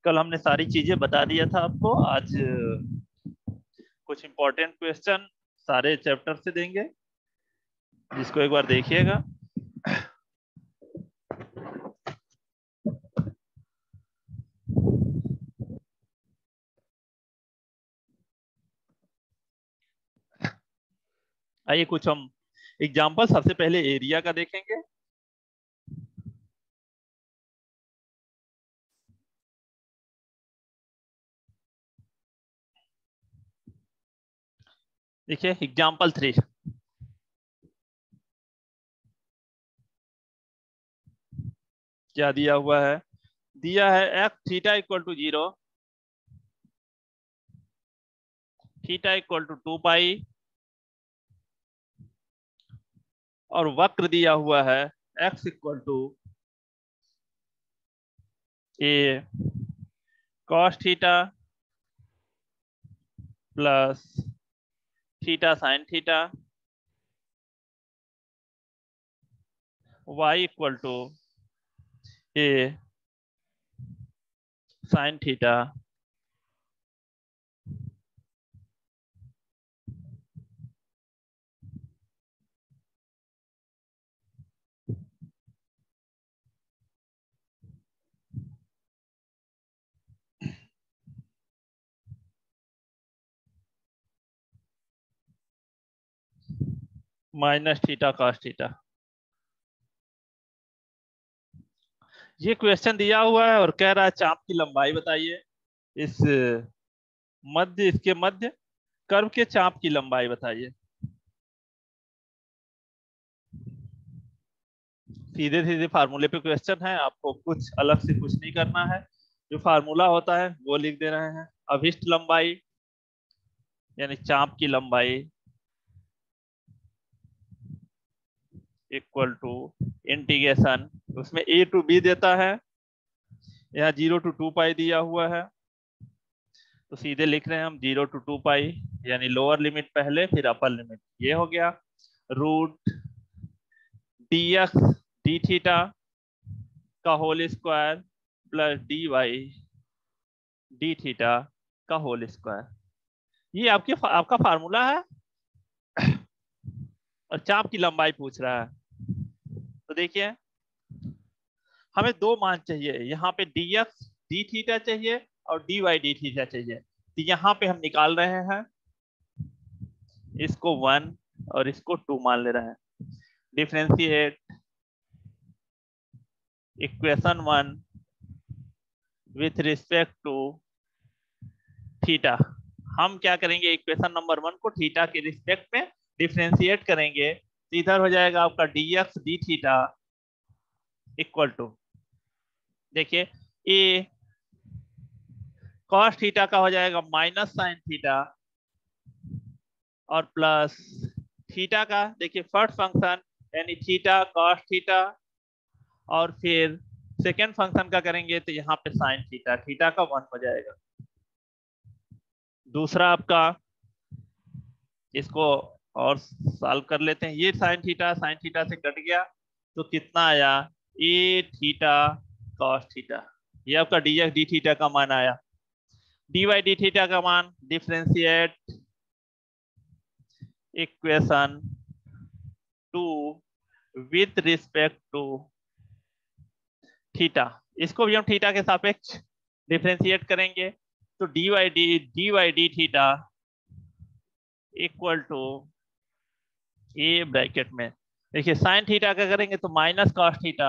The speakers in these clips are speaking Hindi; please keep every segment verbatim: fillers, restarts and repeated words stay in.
कल हमने सारी चीजें बता दिया था आपको। आज कुछ इंपॉर्टेंट क्वेश्चन सारे चैप्टर से देंगे, जिसको एक बार देखिएगा। आइए कुछ हम एग्जाम्पल सबसे पहले एरिया का देखेंगे। देखिए एग्जाम्पल थ्री। क्या दिया हुआ है? दिया है x theta equal to zero, theta equal to two pi, और वक्र दिया हुआ है x equal to a cos theta plus theta sine theta, y equal to a sine theta minus theta cos theta. ये क्वेश्चन दिया हुआ है और कह रहा है चाप की लंबाई बताइए। इस मध्य इसके मध्य कर्व के चाप की लंबाई बताइए। सीधे सीधे फार्मूले पे क्वेश्चन है, आपको कुछ अलग से कुछ नहीं करना है। जो फार्मूला होता है वो लिख दे रहे हैं। अभिष्ट लंबाई यानी चाप की लंबाई इक्वल टू इंटीग्रेशन, उसमें ए टू बी देता है, यहाँ जीरो टू टू पाई दिया हुआ है, तो सीधे लिख रहे हैं हम जीरो टू टू पाई, यानी लोअर लिमिट पहले फिर अपर लिमिट। ये हो गया root d x d theta का whole square plus d y d theta का होल स्क्वायर। ये आपके आपका फार्मूला है और चाप की लंबाई पूछ रहा है। तो देखिए हमें दो मान चाहिए, यहाँ पे डी एक्स डी थीटा चाहिए और डी वाई डी थीटा चाहिए। तो यहाँ पे हम निकाल रहे हैं, इसको वन और इसको टू मान ले रहे हैं। Differentiate equation one with respect to theta. हम क्या करेंगे, इक्वेशन नंबर वन को थीटा के रिस्पेक्ट में डिफरेंशिएट करेंगे, तो इधर हो जाएगा आपका d x d theta equal to, देखिए ए कॉस थीटा का हो जाएगा माइनस साइन थीटा और प्लस थीटा का, देखिए फर्स्ट फंक्शन यानी थीटा कॉस थीटा, और फिर सेकेंड फंक्शन का करेंगे तो यहाँ पे साइन थीटा, थीटा का वन हो जाएगा। दूसरा आपका, इसको और सॉल्व कर लेते हैं। ये साइन थीटा साइन थीटा से कट गया तो कितना आया, ए थीटा कॉस थीटा। ये आपका डी एक्स डी थीटा का मान आया। डी वाई डी थीटा का मान differentiate equation two with respect to theta, इसको भी हम थीटा के सापेक्ष डिफरेंशिएट करेंगे, तो d y d d y d theta equal to a bracket में, देखिए साइन थीटा का करेंगे तो माइनस कॉस थीटा,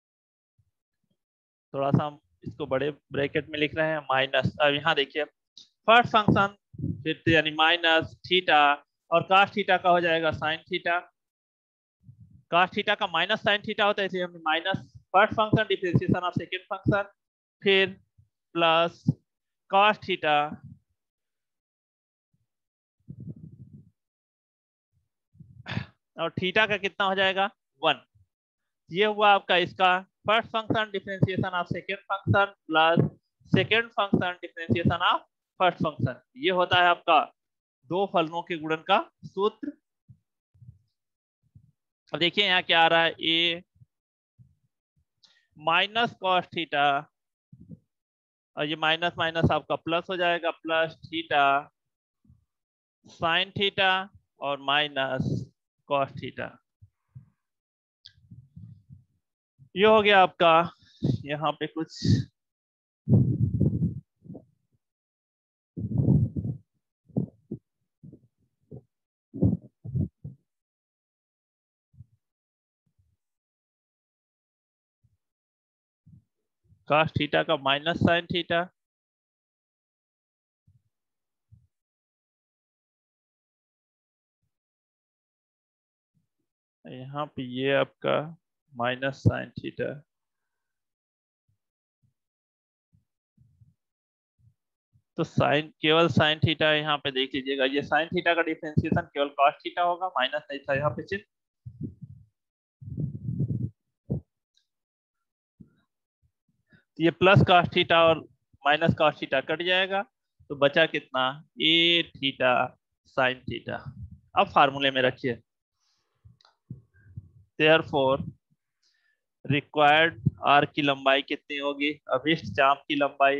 थोड़ा सा हम इसको बड़े ब्रैकेट में लिख रहे हैं माइनस। अब यहाँ देखिए फर्स्ट फंक्शन फिर से यानी माइनस थीटा और कॉस थीटा का हो जाएगा साइन थीटा। कॉस थीटा का माइनस साइन थीटा होता है, इसलिए हमने minus first function differentiation of second function, फिर प्लस कॉस थीटा और थीटा का कितना हो जाएगा वन। ये हुआ आपका इसका first function differentiation of second function plus second function differentiation of first function. ये होता है आपका दो फलनों के गुणन का सूत्र। अब देखिए यहाँ क्या आ रहा है, ए माइनस कॉस थीटा और ये माइनस माइनस आपका प्लस हो जाएगा, प्लस थीटा साइन थीटा और माइनस कॉस थीटा। ये हो गया आपका यहाँ पे कुछ कॉस थीटा का माइनस साइन थीटा, यहाँ पे ये आपका माइनस साइन थीटा। तो साइन केवल साइन थीटा यहाँ पे देख लीजिएगा, ये साइन थीटा का डिफरेंशिएशन केवल कॉस थीटा होगा, माइनस नहीं था यहाँ पे चिन्ह। ये प्लस कॉस थीटा और माइनस कॉस थीटा कट जाएगा, तो बचा कितना, ए थीटा साइन थीटा। अब फार्मूले में रखिए, देयरफॉर रिक्वायर्ड आर्क की लंबाई कितनी होगी, अभिष्ट चाप की लंबाई,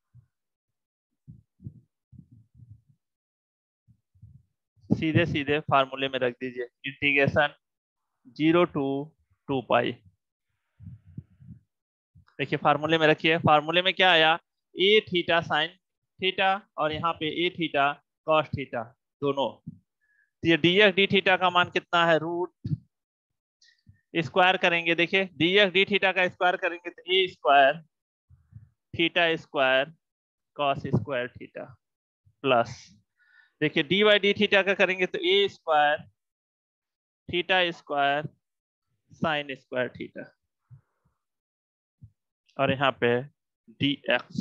सीधे सीधे फार्मूले में रख दीजिए, integration zero to two pi. देखिए फार्मूले में रखिए, फार्मूले में क्या आया, ए थीटा साइन थीटा और यहाँ पे ए थीटा कॉस थीटा दोनों। तो ये डी एक्स डी थीटा का मान कितना है, रूट स्क्वायर करेंगे, देखिए डी एक्स डी थीटा का स्क्वायर करेंगे तो a square theta square cos square theta plus, देखिए डी वाई डी थीटा का करेंगे तो a square theta square sine square theta और यहाँ पे डी एक्स।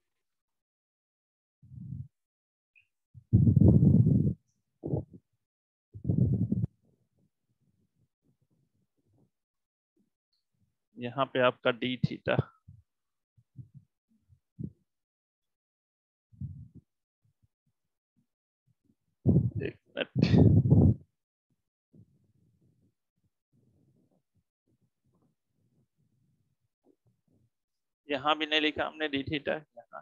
यहाँ पे आपका डी थीटा, एक मिनट, यहाँ भी नहीं लिखा हमने डी थीटा यहाँ।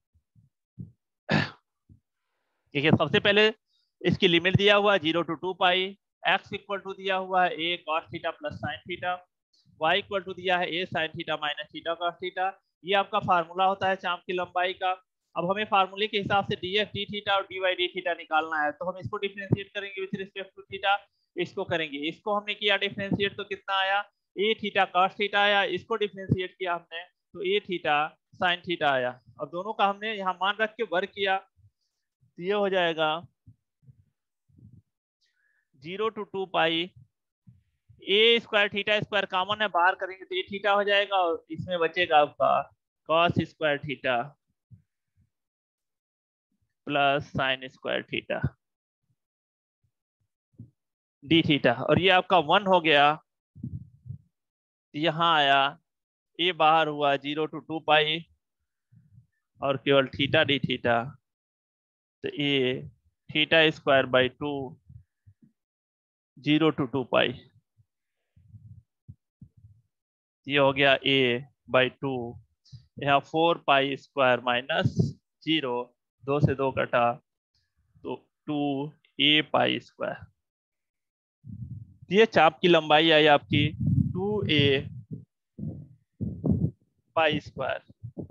देखिए सबसे पहले इसकी लिमिट दिया हुआ है zero to two pi, x equal to दिया हुआ है a cos theta plus sine theta, y equal to दिया है a sine theta minus theta cos theta. ये आपका फार्मूला होता है चाप की लंबाई का। अब हमें फार्मूले के हिसाब से डी एक्स डी थीटा और डी वाई डी थीटा निकालना है, तो हम इसको डिफरेंशिएट करेंगे विथ रिस्पेक्ट टू थीटा, इसको करेंगे, इसको हमने किया डिफरेंशिएट तो कितना आया, ए थीटा कॉस थीटा आया, इसको डिफरेंशिएट किया हमने तो ए थीटा साइन थीटा आया। अब दोनों का हमने यहाँ मान रख के वर्क किया, तो ये हो जाएगा zero to two pi, a square theta square common है, बाहर करेंगे तो ए थीटा हो जाएगा और इसमें बचेगा आपका cos square theta plus sine square theta d theta, और ये आपका वन हो गया, यहाँ आया ए बाहर हुआ जीरो टू टू पाई और केवल थीटा डी थीटा, तो a theta square by two zero to two pi, ये हो गया ए बाई टू, यहाँ four pi square minus zero, दो से दो कटा तो टू ए पाई स्क्वायर। ये चाप की लंबाई आई आपकी टू ए पाई स्क्वायर।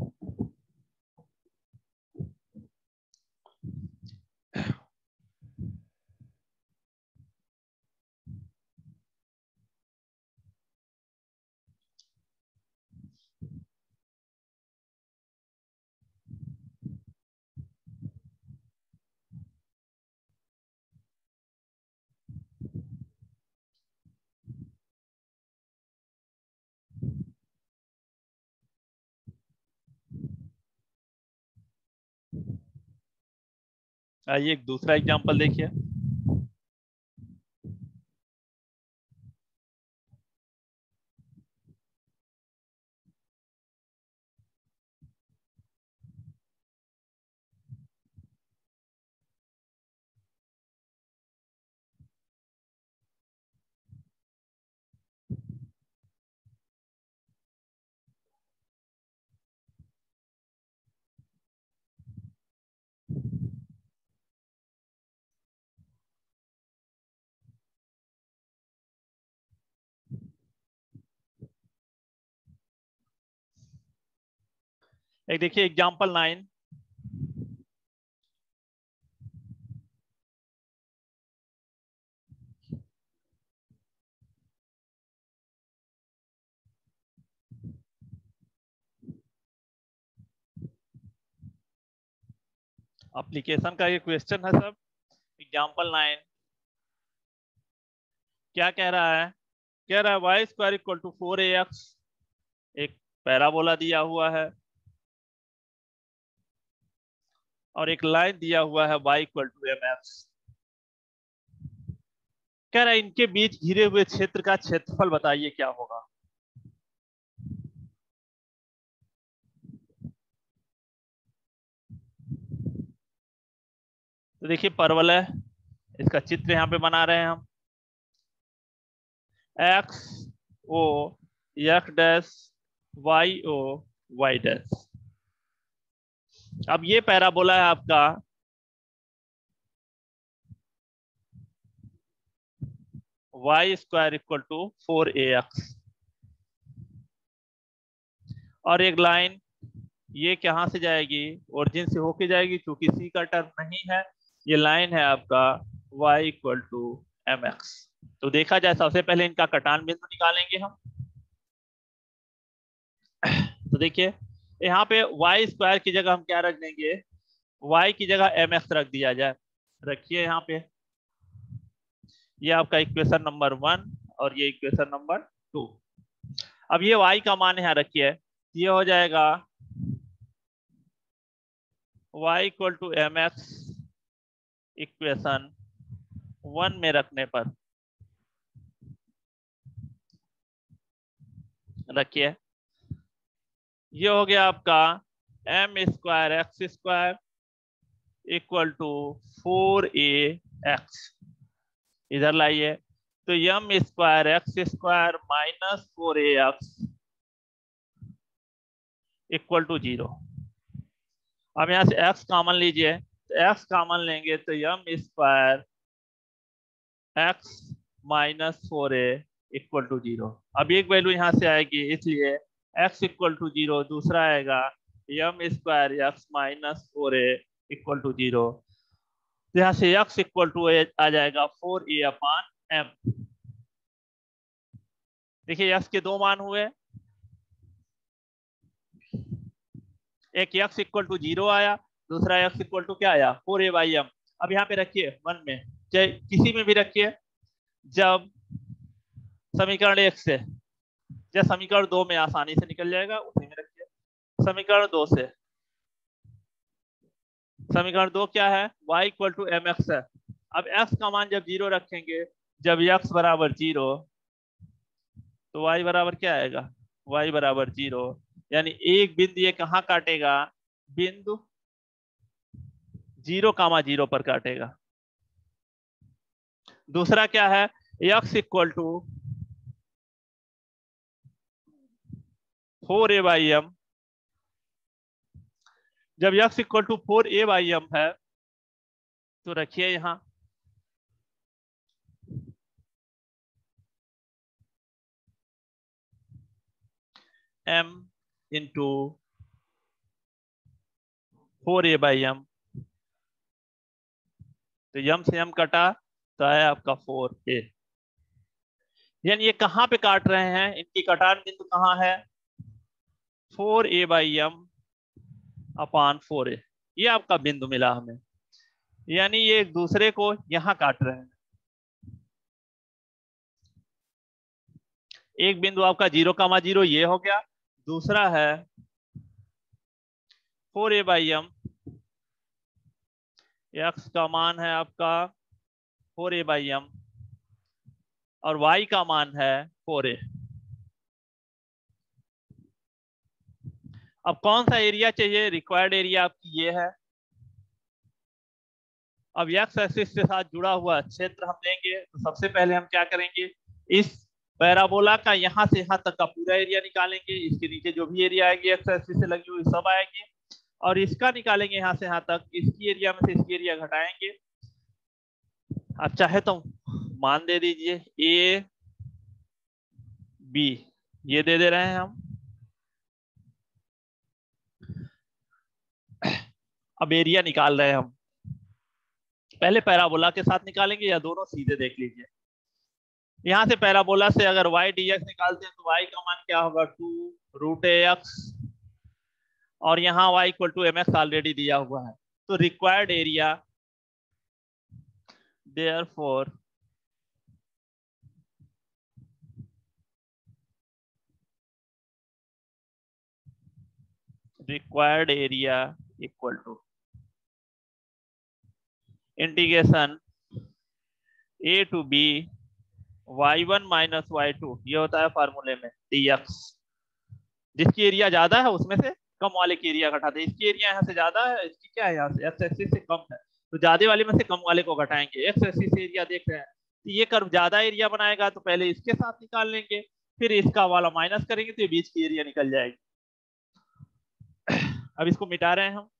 आइए एक दूसरा एग्जांपल देखिए, एक देखिए एग्जाम्पल नाइन, एप्लीकेशन का ये क्वेश्चन है सब। एग्जाम्पल नाइन क्या कह रहा है? कह रहा है y square equal to four a x, एक पैराबोला दिया हुआ है और एक लाइन दिया हुआ है y equal to m x. कह रहा है इनके बीच घिरे हुए क्षेत्र का क्षेत्रफल बताइए क्या होगा। तो देखिए परवल है, इसका चित्र यहाँ पे बना रहे हैं हम। X o x dash y ओ वाई डैश। अब ये पैराबोला है आपका y square equal to four a x, और एक लाइन ये कहां से जाएगी? ओरिजिन से होके जाएगी, क्योंकि सी का टर्म नहीं है। ये लाइन है आपका y equal to m x. तो देखा जाए सबसे पहले इनका कटान बिंदु निकालेंगे हम। तो देखिए यहाँ पे y स्क्वायर की जगह हम क्या रख देंगे? y की जगह एम एक्स रख दिया जाए। रखिए यहाँ पे, ये आपका इक्वेशन नंबर वन और ये इक्वेशन नंबर टू। अब ये y का मान यहाँ रखिए, ये हो जाएगा y equal to m x equation one में रखने पर। रखिए ये हो गया आपका m square x square equal to four a x. इधर लाइए, तो m square x square minus four a x equal to zero. अब यहां से x कॉमन लीजिए, तो x कॉमन लेंगे तो m square x minus four a equal to zero. अब एक वैल्यू यहां से आएगी, इसलिए x इक्वल टू जीरो। दूसरा आएगा m square x minus four a equal to zero. यहाँ से x इक्वल टू आ जाएगा फोर ए अपान एम। देखिए x के दो मान हुए, एक x इक्वल टू जीरो आया, दूसरा x इक्वल टू क्या आया? Four a by m. अब यहाँ पे रखिए वन में, चाहे किसी में भी रखिए। जब समीकरण एक से या समीकरण दो में आसानी से निकल जाएगा, उसी में रखिए। समीकरण दो से, समीकरण दो क्या है? y equal to m x है। अब x का मान जब जीरो रखेंगे, जब x बराबर जीरो, तो y बराबर क्या आएगा? y बराबर जीरो। यानी एक बिंदु ये कहाँ काटेगा? बिंदु जीरो कामा जीरो पर काटेगा। दूसरा क्या है? x equal to four a by m. जब x equal to four a by m है, तो रखिए यहां m into four a by m. तो यम से m कटा तो आया आपका फोर ए। यानी ये कहां पे काट रहे हैं? इनकी कटान बिंदु कहां है? Four a by m upon four a. ये आपका बिंदु मिला हमें, यानी ये एक दूसरे को यहां काट रहे हैं। एक बिंदु आपका जीरो कामा जीरो ये हो गया, दूसरा है four a by m. X का मान है आपका फोर ए बाई एम और y का मान है फोर ए। अब कौन सा एरिया चाहिए? रिक्वायर्ड एरिया आपकी ये है। अब एक्स एक्सिस के साथ जुड़ा हुआ क्षेत्र हम लेंगे, तो सबसे पहले हम क्या करेंगे? इस पैराबोला का यहां से यहां तक का पूरा एरिया निकालेंगे। इसके नीचे जो भी एरिया आएगी एक्स एक्सिस से लगी हुई सब आएगी, और इसका निकालेंगे यहां से यहां तक। इसकी एरिया में से इसकी एरिया घटाएंगे। आप चाहे तो मान दे दीजिए ए बी, ये दे दे रहे हैं हम। अब एरिया निकाल रहे हैं हम, पहले पैराबोला के साथ निकालेंगे या दोनों सीधे देख लीजिए। यहां से पैराबोला से अगर y dx निकालते हैं तो y का मान क्या होगा, टू रूट ए एक्स, और यहाँ y equal to m x already दिया हुआ है। तो required area therefore required area equal to integration a to b y one minus y two, ये होता है फार्मूले में dx। जिसकी एरिया ज्यादा है उसमें से कम वाले की एरिया घटाते हैं। इसकी एरिया यहाँ से ज्यादा है, इसकी क्या है यहाँ से एक्स एक्सिस से कम है, तो ज्यादा वाले में से कम वाले को घटाएंगे। एक्स एक्सिस से एरिया देख रहे हैं, तो ये कर्व ज्यादा एरिया बनाएगा, तो पहले इसके साथ निकाल लेंगे, फिर इसका वाला माइनस करेंगे, तो ये बीच की एरिया निकल जाएगी। अब इसको मिटा रहे हैं हम।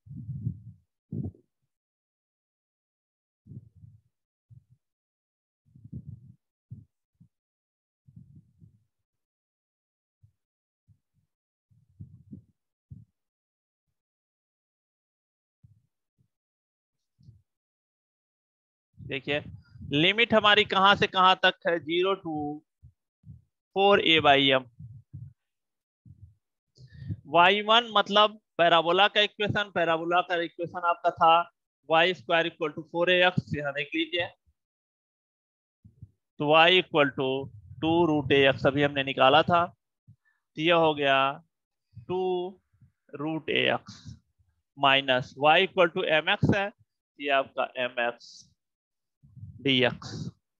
देखिए लिमिट हमारी कहां से कहां तक है, zero to four a by m. Y one मतलब पैराबोला का इक्वेशन, पैराबोला का इक्वेशन आपका था y square equal to four a x, यहाँ देख लीजिए। तो y equal to two root a x अभी हमने निकाला था, तो यह हो गया two root a x minus y equal to m x है, ये आपका m x d x.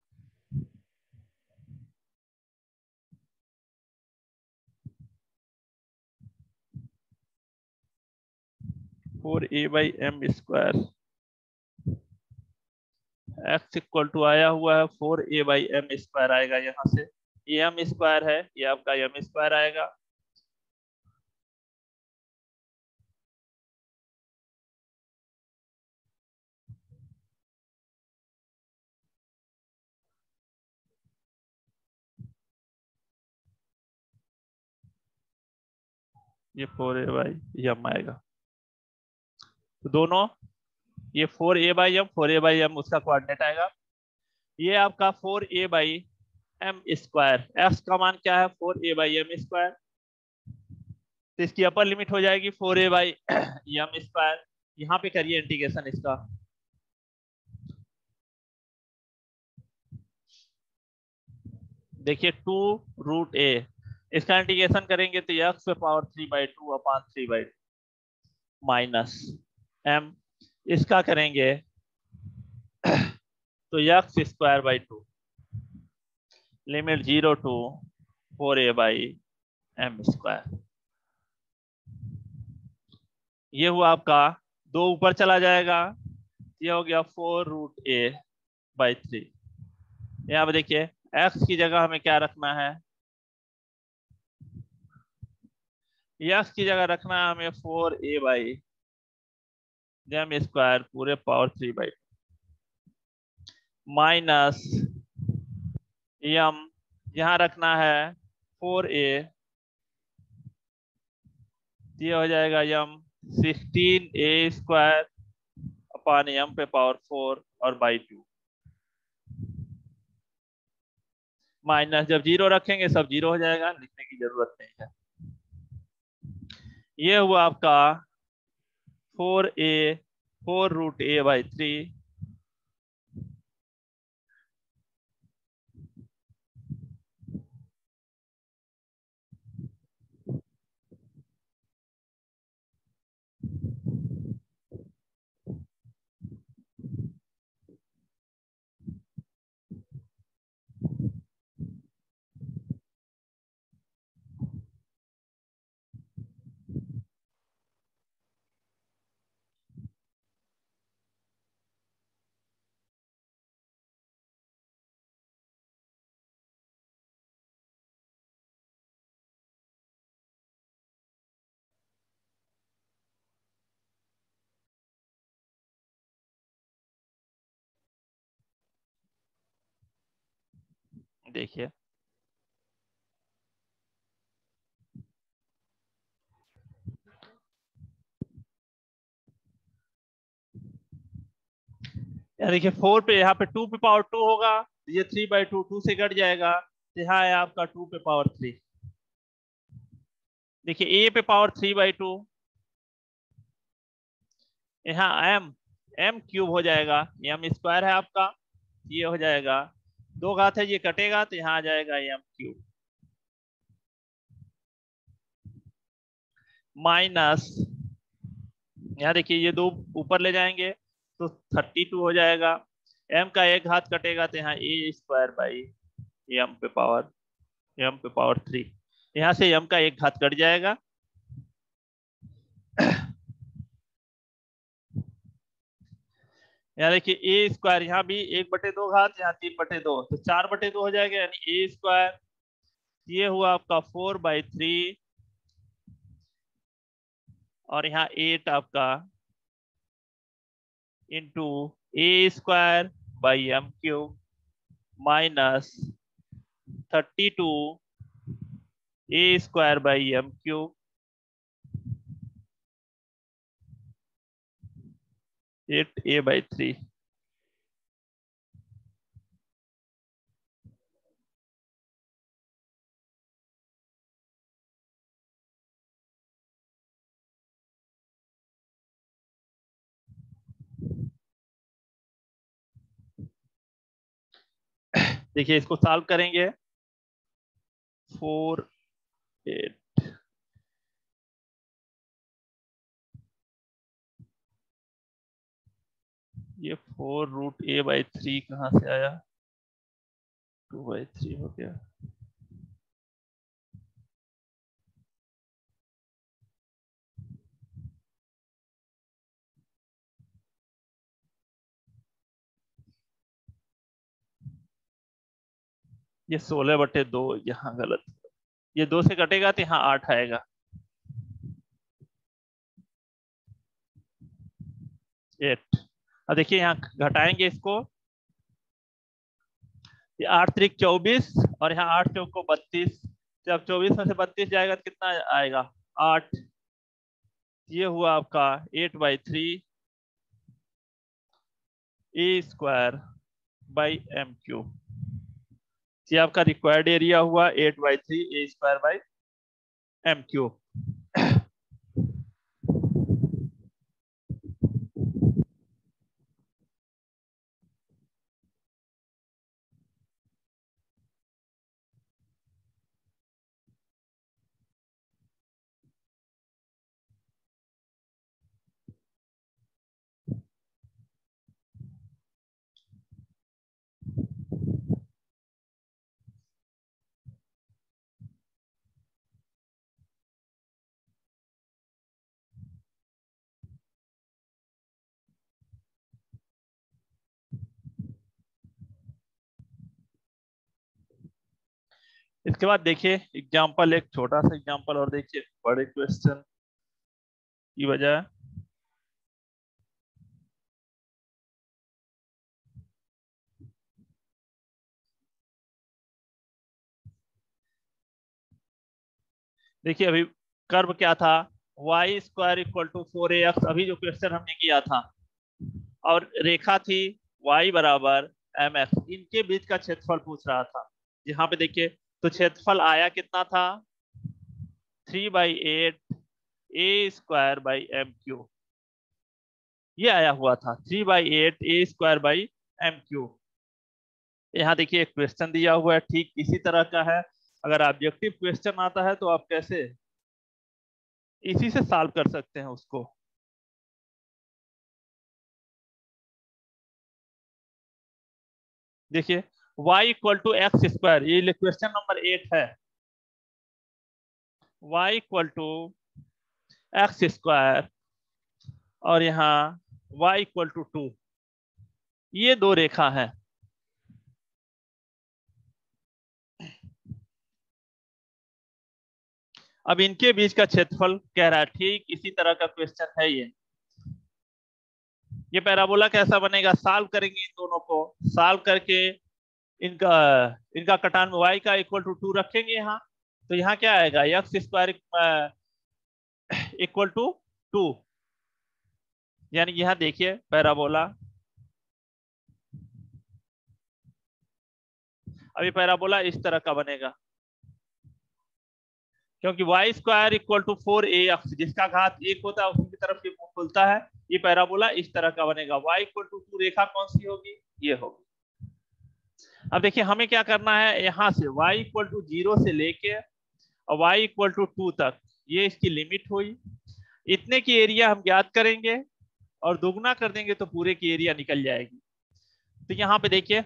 Four a by m square, x equal to आया हुआ है four a by m square आएगा यहाँ से, ये एम स्क्वायर है, ये आपका एम स्क्वायर आएगा। ये फोर ए बाई एम आएगा, तो दोनों ये four a by m four a by m उसका कोऑर्डिनेट आएगा। ये आपका four a by m square, x का मान क्या है four a by m square, तो इसकी अपर लिमिट हो जाएगी four a by m square. यहाँ पे करिए इंटीग्रेशन इसका, देखिए टू रूट ए, इसका इंटीग्रेशन करेंगे तो एक्स पे power three by two upon three by minus m, इसका करेंगे तो x square by two, limit zero to four a by m square. ये हुआ आपका, दो ऊपर चला जाएगा, ये हो गया four root a by three. यहाँ पे देखिए एक्स की जगह हमें क्या रखना है, एक्स की जगह रखना है हमें four a by m square पूरे power three by minus m, यहाँ रखना है फोर ए, ये हो जाएगा m sixteen a square upon m पे पावर फोर और बाई टू, माइनस जब जीरो रखेंगे सब जीरो हो जाएगा, लिखने की जरूरत नहीं है। ये हुआ आपका four a four root a by three देखिए यहाँ देखिए फोर पे, यहाँ पे टू पे पावर टू होगा, ये थ्री बाई टू टू से कट जाएगा, तो यहाँ है आपका टू पे पावर थ्री। देखिए ए पे पावर थ्री बाई टू, यहाँ एम एम क्यूब हो जाएगा, एम स्क्वायर है आपका, ये हो जाएगा, दो घात है ये कटेगा तो यहाँ आ जाएगा एम क्यूब माइनस, यहाँ देखिए ये दो ऊपर ले जाएंगे तो थर्टी टू हो जाएगा, एम का एक घात कटेगा तो यहाँ ए स्क्वायर बाई एम पे पावर एम पे पावर थ्री, यहाँ से एम का एक घात कट जाएगा। यहाँ देखिए ए स्क्वायर, यहाँ भी एक बटे दो घात, यहाँ तीन बटे दो, तो चार बटे दो हो जाएगा, यानी ए स्क्वायर, ये हुआ आपका फोर बाई थ्री, और यहाँ एट आपका into a square by m cube minus thirty two a square by m cube eight a by three. देखिए इसको सॉल्व करेंगे, फोर एट, ये four root a by three कहाँ से आया, टू बाई थ्री हो गया, ये सोलह बटे दो, यहाँ गलत, ये दो से कटेगा तो यहाँ आठ आएगा, एट। अब देखिए यहाँ घटाएंगे इसको, ये आठ त्रिक चौबीस और यहाँ आठ चौको बत्तीस, जब चौबीस में से बत्तीस जाएगा तो कितना आएगा, आठ, ये हुआ आपका eight by three a square by m cube, ये आपका रिक्वायर्ड एरिया हुआ eight by three a square by m cube. इसके बाद देखिए एग्जाम्पल, एक छोटा सा एग्जाम्पल और देखिए बड़े क्वेश्चन की वजह। देखिए अभी कर्व क्या था, y square equal to four a x, अभी जो क्वेश्चन हमने किया था, और रेखा थी y बराबर एम एक्स, इनके बीच का क्षेत्रफल पूछ रहा था। यहाँ पे देखिए तो क्षेत्रफल आया कितना था, three by eight a square by m cube, ये आया हुआ था three by eight a square by m cube. यहाँ देखिए एक क्वेश्चन दिया हुआ है, ठीक इसी तरह का है, अगर ऑब्जेक्टिव क्वेश्चन आता है तो आप कैसे इसी से सॉल्व कर सकते हैं उसको। देखिए y equal to x square, ये क्वेश्चन नंबर एट है, y equal to x square और यहाँ y इक्वल टू टू, ये दो रेखा है। अब इनके बीच का क्षेत्रफल कह रहा है, ठीक इसी तरह का क्वेश्चन है ये। ये पैराबोला कैसा बनेगा, सॉल्व करेंगे इन दोनों को, सॉल्व करके इनका इनका कटान y का इक्वल टू टू रखेंगे यहाँ, तो यहाँ क्या आएगा, x square equal to two, यानी यहाँ देखिए पैराबोला अभी पैराबोला इस तरह का बनेगा, क्योंकि y square equal to four a x, जिसका घात एक होता है उसी की तरफ ये मुंह खुलता है। ये पैराबोला इस तरह का बनेगा। वाई इक्वल टू टू रेखा कौन सी होगी? ये होगी। अब देखिए हमें क्या करना है, यहां से y इक्वल टू जीरो से लेके और y इक्वल टू टू तक ये इसकी लिमिट हुई। इतने की एरिया हम ज्ञात करेंगे और दोगुना कर देंगे तो पूरे की एरिया निकल जाएगी। तो यहाँ पे देखिए,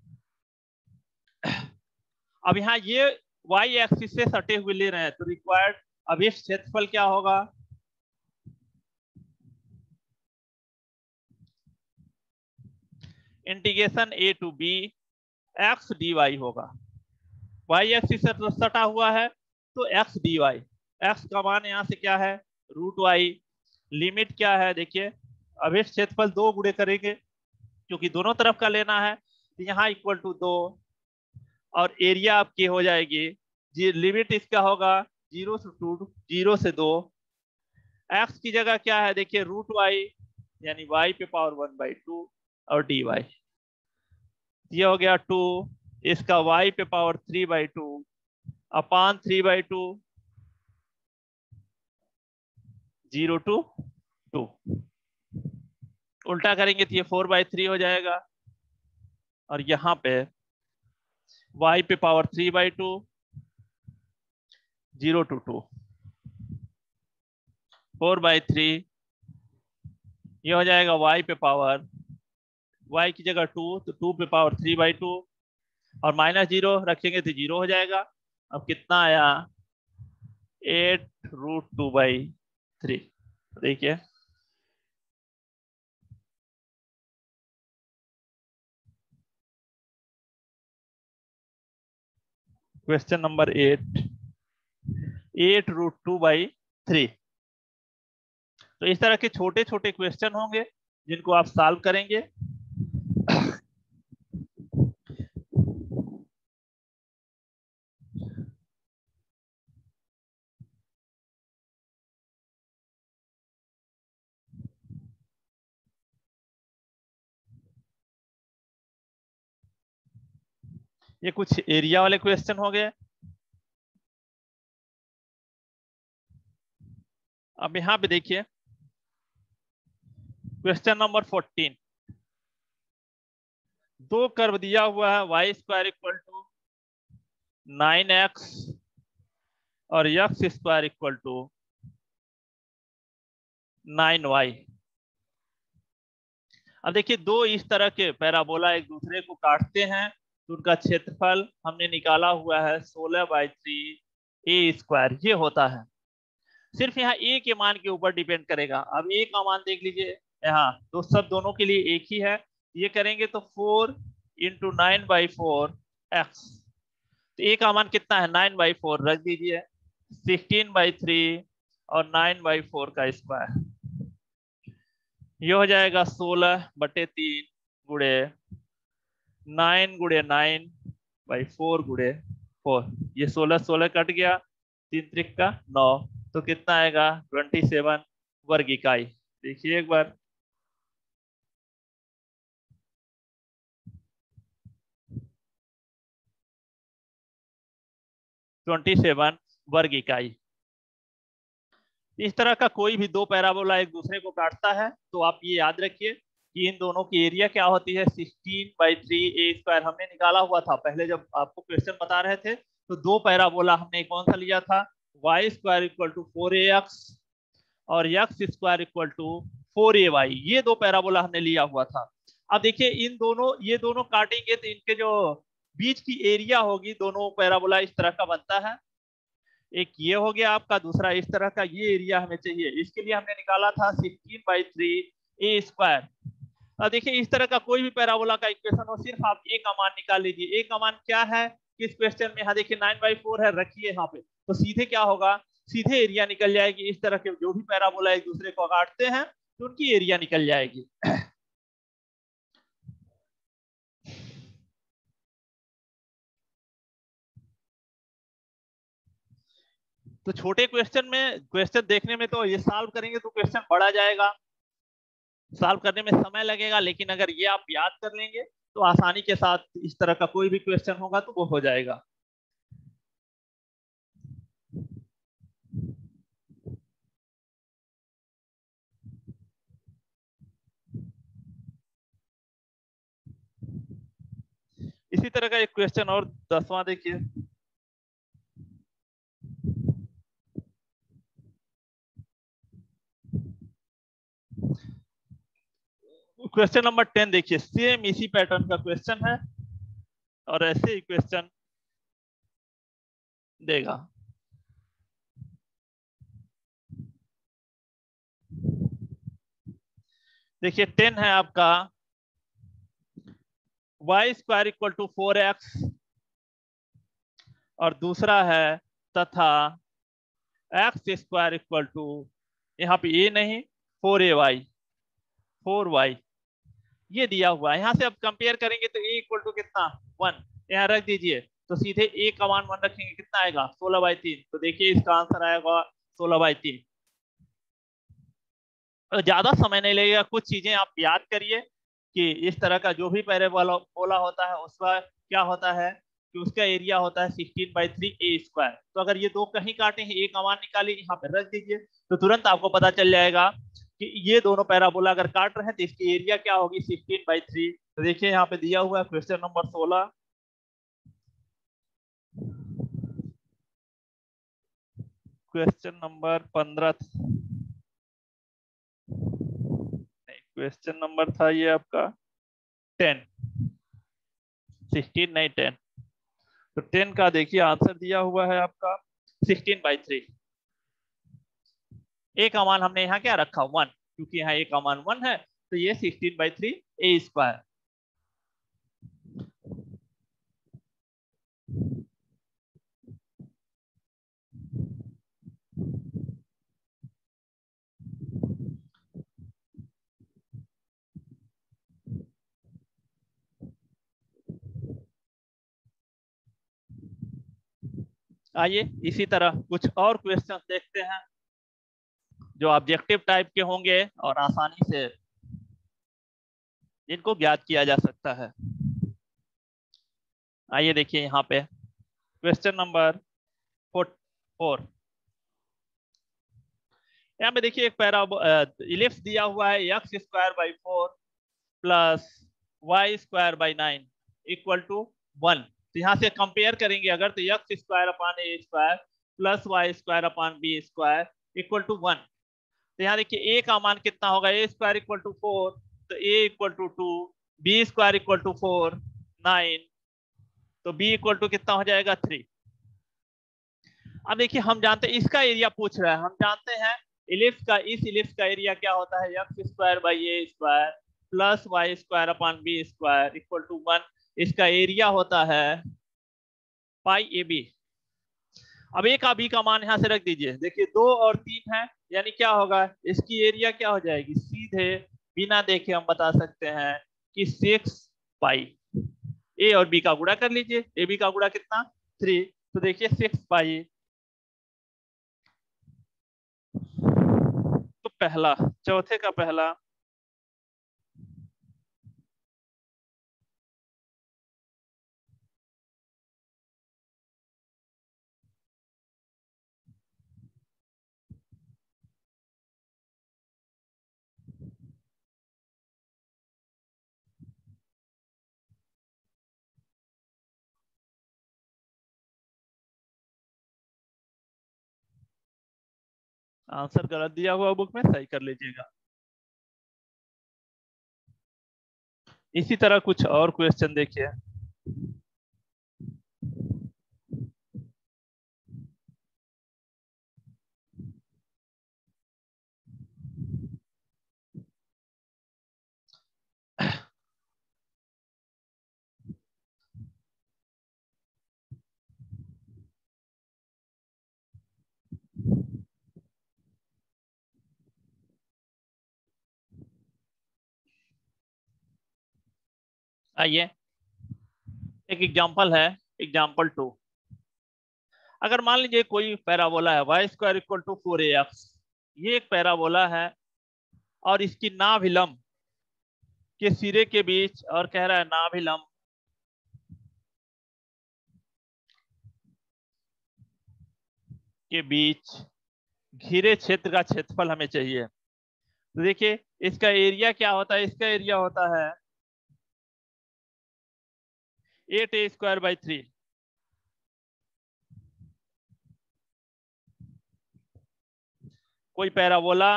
अब यहाँ ये y एक्सिस से सटे हुए ले रहे हैं, तो रिक्वायर्ड अब इस क्षेत्रफल क्या होगा? Integration a to b x d y होगा। y एक्सिस से सटा हुआ है तो x dy, x का मान यहाँ से क्या है? Root Y. लिमिट क्या है? देखिए अब इस क्षेत्रफल दो गुणे करेंगे क्योंकि दोनों तरफ का लेना है, तो यहाँ इक्वल टू दो और एरिया आपकी हो जाएगी जी। लिमिट इसका होगा जीरो से टू, जीरो से दो। x की जगह क्या है? देखिए रूट वाई, यानी y पे पावर वन बाई टू और डी वाई। ये हो गया टू, इसका y पे power three by two upon three by two, zero to two. उल्टा करेंगे तो ये फोर बाई थ्री हो जाएगा और यहाँ पे y पे power three by two, zero to two, four by three. ये हो जाएगा y पे पावर, y की जगह टू तो टू पे पावर थ्री बाई टू और माइनस जीरो रखेंगे तो जीरो हो जाएगा। अब कितना आया? Eight root two by three. देखिए question number eight, eight root two by three. तो इस तरह के छोटे छोटे क्वेश्चन होंगे जिनको आप सॉल्व करेंगे। ये कुछ एरिया वाले क्वेश्चन हो गए। अब यहां पे देखिए क्वेश्चन नंबर फोर्टीन, दो कर्व दिया हुआ है y square equal to nine x और x square equal to nine y. अब देखिए दो इस तरह के पैराबोला एक दूसरे को काटते हैं तो उनका क्षेत्रफल हमने निकाला हुआ है सोलह बाई थ्री ए स्क्वायर, ये होता है। सिर्फ यहाँ ए के मान के ऊपर डिपेंड करेगा। अब ए का मान देख लीजिए, यहाँ तो सब दोनों के लिए एक ही है। ये करेंगे तो four into nine by four x, तो ए का मान कितना है? नाइन बाई फोर रख दीजिए, सिक्सटीन बाई थ्री और नाइन बाई फोर का स्क्वायर। ये हो जाएगा सोलह बटे तीन गुड़े नाइन गुड़े नाइन बाई फोर गुड़े फोर। ये सोलह सोलह कट गया, तीन त्रिक का नौ, तो कितना आएगा? ट्वेंटी सेवन वर्ग इकाई। देखिए एक बार, ट्वेंटी सेवन वर्ग इकाई। इस तरह का कोई भी दो पैराबोला एक दूसरे को काटता है तो आप ये याद रखिए कि इन दोनों की एरिया क्या होती है? Sixteen by three a square हमने निकाला हुआ था पहले जब आपको क्वेश्चन बता रहे थे। तो दो पैराबोला हमने कौन सा लिया था? Y square equal to four a x और x square equal to four a y, ये दो पैराबोला हमने लिया हुआ था। अब देखिए इन दोनों, ये दोनों काटेंगे तो इनके जो बीच की एरिया होगी दोनों पैराबोला इस तरह का बनता है। एक ये हो गया आपका, दूसरा इस तरह का ये एरिया हमें चाहिए। इसके लिए हमने निकाला था sixteen by three a square. अब देखिए इस तरह का कोई भी पैराबोला का इक्वेशन हो, सिर्फ आप ए का मान निकाल लीजिए। ए का मान क्या है किस क्वेश्चन में? यहाँ देखिए नाइन बाई फोर है, रखिए यहाँ पे, तो सीधे क्या होगा? सीधे एरिया निकल जाएगी। इस तरह के जो भी पैराबोला एक दूसरे को काटते हैं तो उनकी एरिया निकल जाएगी। तो छोटे क्वेश्चन में, क्वेश्चन देखने में तो ये सॉल्व करेंगे तो क्वेश्चन बढ़ा जाएगा, सॉल्व करने में समय लगेगा, लेकिन अगर ये आप याद कर लेंगे तो आसानी के साथ इस तरह का कोई भी क्वेश्चन होगा तो वो हो जाएगा। इसी तरह का एक क्वेश्चन और दसवां देखिए। क्वेश्चन नंबर टेन देखिए, सेम इसी पैटर्न का क्वेश्चन है और ऐसे ही क्वेश्चन देगा। देखिए टेन है आपका y square equal to four x और दूसरा है तथा एक्स स्क्वायर इक्वल टू, यहाँ पे ए नहीं, four a y, four y ये दिया हुआ है। यहाँ से अब कंपेयर करेंगे तो ए इक्वल टू कितना, वन, यहाँ रख दीजिए तो सीधे ए का मान वन रखेंगे, कितना आएगा, सोलह बाई तीन। तो देखिए इसका आंसर आएगा सोलह बाई तीन। ज्यादा समय नहीं लगेगा, कुछ चीजें आप याद करिए कि इस तरह का जो भी पैराबोला बोला होता है उसका क्या होता है कि उसका एरिया होता है sixteen by three a square. तो अगर ये दो कहीं काटे हैं, ए का मान निकालिए, यहाँ पे रख दीजिए तो तुरंत आपको पता चल जाएगा कि ये दोनों पैराबोला अगर काट रहे हैं तो इसकी एरिया क्या होगी, सिक्सटीन बाई थ्री। तो देखिए यहाँ पे दिया हुआ है क्वेश्चन नंबर सोलह, क्वेश्चन नंबर पंद्रह, क्वेश्चन नंबर था ये आपका टेन, सिक्सटीन नहीं टेन। तो टेन का देखिए आंसर दिया हुआ है आपका सिक्सटीन बाई थ्री। ए का मान हमने यहाँ क्या रखा, वन, क्योंकि यहाँ ए का मान वन है तो ये sixteen by three a square. आइए इसी तरह कुछ और क्वेश्चन देखते हैं जो ऑब्जेक्टिव टाइप के होंगे और आसानी से जिनको ज्ञात किया जा सकता है। आइए देखिए यहाँ पे क्वेश्चन नंबर फोर। यहाँ पे देखिए एक पैरा इलिप्स दिया हुआ है, x square by four plus y square by nine equal to one. तो यहाँ से कंपेयर करेंगे अगर तो x square upon a square plus y square upon b square equal to one. तो यहाँ देखिए ए का मान कितना होगा, a square equal to four, तो a equal to two, b square equal to four, nine, तो बी इक्वल टू कितना हो जाएगा, थ्री। अब देखिए हम जानते हैं इसका एरिया पूछ रहा है, हम जानते हैं इलिप्स का, इस इलिप्स का एरिया क्या होता है, x square by a square plus y square upon b square equal to one. इसका एरिया होता है पाई ए बी। अब ए का बी का मान यहाँ से रख दीजिए, देखिए दो और तीन है यानी क्या होगा, इसकी एरिया क्या हो जाएगी, सीधे बिना देखे हम बता सकते हैं कि सिक्स पाई। ए और बी का गुणा कर लीजिए, ए बी का गुणा कितना, थ्री, तो देखिए सिक्स पाई। तो पहला, चौथे का पहला आंसर गलत दिया हुआ बुक में, सही कर लीजिएगा। इसी तरह कुछ और क्वेश्चन देखिए। आइए एक एग्जांपल है, एग्जांपल टू। अगर मान लीजिए कोई पैराबोला है y square equal to four a x, ये एक पैराबोला है और इसकी नाभिलंब के सिरे के बीच और कह रहा है नाभिलंब के बीच घिरे क्षेत्र का क्षेत्रफल हमें चाहिए। तो देखिए इसका एरिया क्या होता है, इसका एरिया होता है eight a square by three. कोई पैराबोला,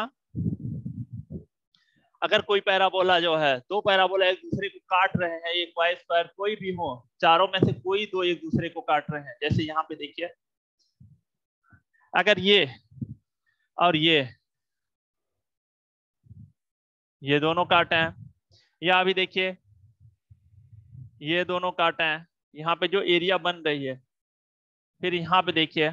अगर कोई पैराबोला जो है, दो पैराबोला एक दूसरे को काट रहे हैं, एक वाई स्क्वायर कोई भी हो, चारों में से कोई दो एक दूसरे को काट रहे हैं, जैसे यहाँ पे देखिए अगर ये और ये ये दोनों काटे हैं, या अभी देखिए ये दोनों काटे हैं, यहाँ पे जो एरिया बन रही है, फिर यहाँ पे देखिए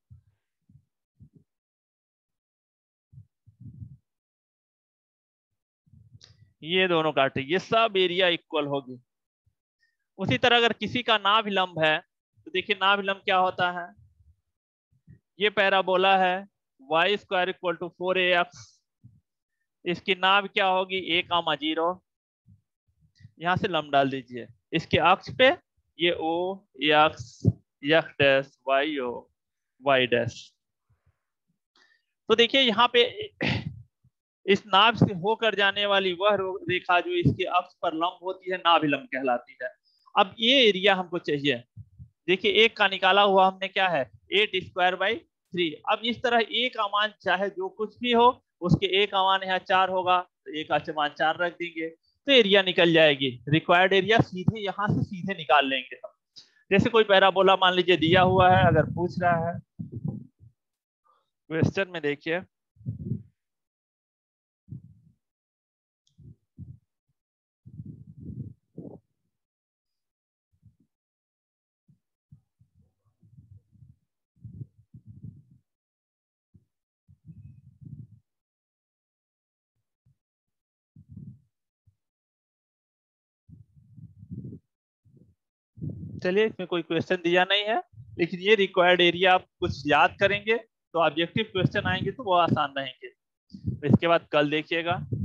ये दोनों काटे, ये सब एरिया इक्वल होगी। उसी तरह अगर किसी का नाभिलंब है तो देखिए नाभिलंब क्या होता है, ये पैराबोला है y square equal to four a x, इसकी नाभ क्या होगी ए कामा जीरो, यहां से लंब डाल दीजिए, इसके अक्ष पे ये O x x dash y ओ वाई डैश। तो देखिए यहाँ पे इस नाभ से होकर जाने वाली वह रेखा जो इसके अक्ष पर लंब होती है नाभिलंब कहलाती है। अब ये एरिया हमको चाहिए, देखिए एक का निकाला हुआ हमने क्या है एट स्क्वायर बाई थ्री। अब इस तरह ए का मान चाहे जो कुछ भी हो, उसके ए का मान यहाँ चार होगा तो ए का मान चार रख देंगे तो एरिया निकल जाएगी। रिक्वायर्ड एरिया सीधे यहाँ से सीधे निकाल लेंगे हम। जैसे कोई पैराबोला मान लीजिए दिया हुआ है, अगर पूछ रहा है क्वेश्चन में देखिए चलिए इसमें कोई क्वेश्चन दिया नहीं है, लेकिन ये रिक्वायर्ड एरिया आप कुछ याद करेंगे तो ऑब्जेक्टिव क्वेश्चन आएंगे तो वो आसान रहेंगे। इसके बाद कल देखिएगा।